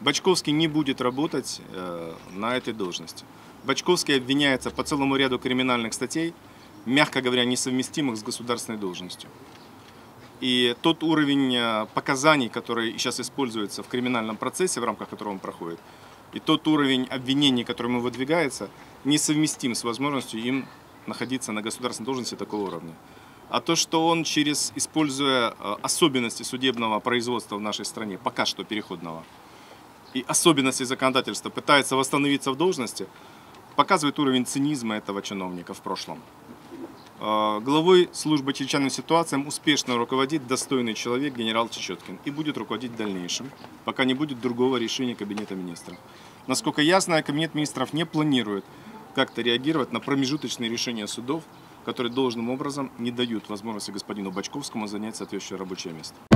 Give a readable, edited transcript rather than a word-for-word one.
Бочковский не будет работать на этой должности. Бочковский обвиняется по целому ряду криминальных статей, мягко говоря, несовместимых с государственной должностью. И тот уровень показаний, который сейчас используется в криминальном процессе, в рамках которого он проходит, и тот уровень обвинений, который ему выдвигается, несовместим с возможностью им находиться на государственной должности такого уровня. А то, что он используя особенности судебного производства в нашей стране, пока что переходного, и особенности законодательства, пытается восстановиться в должности, показывает уровень цинизма этого чиновника в прошлом. Главой службы чрезвычайным ситуациям успешно руководит достойный человек генерал Чечеткин и будет руководить в дальнейшем, пока не будет другого решения Кабинета министров. Насколько я знаю, Кабинет министров не планирует как-то реагировать на промежуточные решения судов, которые должным образом не дают возможности господину Бочковскому занять соответствующее рабочее место.